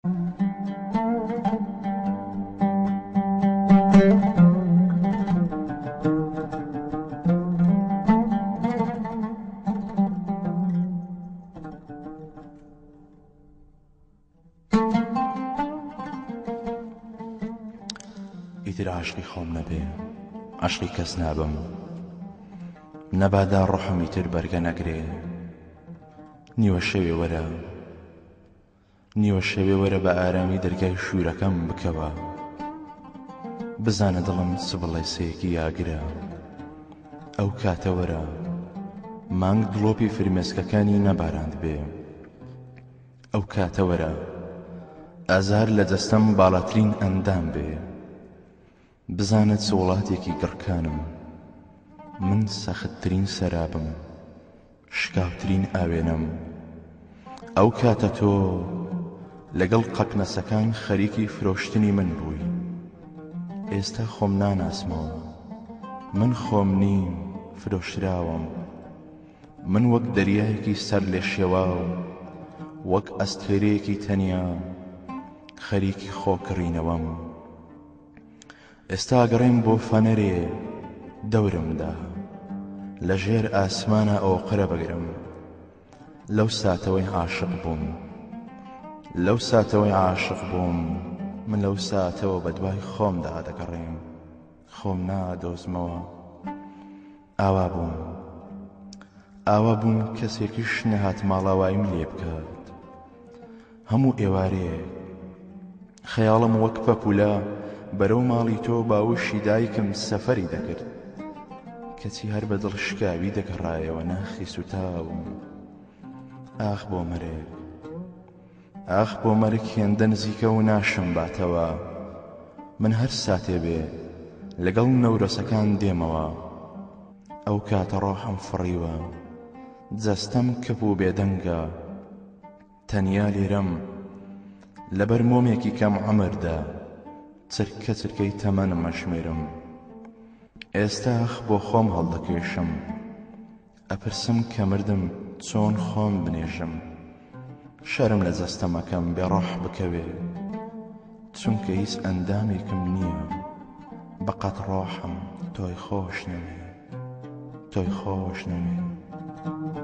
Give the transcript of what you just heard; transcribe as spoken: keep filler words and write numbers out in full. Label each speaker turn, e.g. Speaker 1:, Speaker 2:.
Speaker 1: ئیتر عاشقی خۆم نەبێ، عاشقی کەس نابم، نەبادا ڕۆحم ئیتر بەرگە نەگرێ. نیوە شەوێ وەرە، نیوە شەوێ وەرە بە ئارامی دەرگای شوورەکەم بکەوە، بزانە دڵم چ بڵێ سەیەکی یاگرە. ئەو کاتە وەرە مانگ گڵۆپی فرمێسکەکانی نەباراند بێ. ئەو کاتە وەرە ئازار لە دەستەم باڵاترین ئەندام بێ. بزانە چ وڵاتێکی گڕکانم، من سەختترین سەرابم، شکاوترین ئاوێنم. ئەو کاتە تۆ لەگەڵ قەقنەسەکان خەریکی فرۆشتنی من بووی. ئێستا خۆم ناناسمەوە، من خۆم نیم، فرۆشراوم. من وەک دەریایەکی سەر لێ شێواو، وەک ئەستێرەیەکی تەنیا خەریکی خۆکڕینەوەم. ئێستا گەڕێم بۆ فەنەرێ دەورمدا، لە ژێر ئاسمانە ئۆقرە بگرم. لەو ساتەوەی عاشق بووم، لەو ساتەوەی عاشق بووم. من لەو ساتەوە بە دوای خۆمدا دەگەڕێم، خۆم نادۆزمەوە. ئاوا بووم، ئاوا بووم کەسێکیش نەهات ماڵاوایم لێ بکات. هەموو ئێوارەیەک خەیاڵم وەک پەپولە بەرەو ماڵی تۆ باوشی دایکم سەفەری دەکرد، کەچی هەر بە دڵشکاوی دەگەڕایەوە ناخی سوتاوم. ئاخ بۆ مەرێک، ئاخ بۆ مەرگ هێندە نزیکە و ناشم باتەوە. من هەر ساتێ بێ لەگەڵ نەورۆسەکان دێمەوە. ئەو کاتە ڕۆحم فڕیوە، جەستەم کەپ و بێدەنگە. تەنیا لێرەم لەبەر مۆمێکی کەم عەمردا، چرکە چرکەی تەمەنم ئەشمێرم. ئێستا ئاخ بۆ خۆم هەڵدەکێشم، ئەپرسم کە مردم چۆن خۆم بنێژم. شەرم لە جەستەمەکەم بێڕۆح بکەوێ، چونکە هیچ ئەندامێکم نییە. بەقەت ڕۆحم تۆی خۆش نەوێ، تۆی خۆش نەوێ.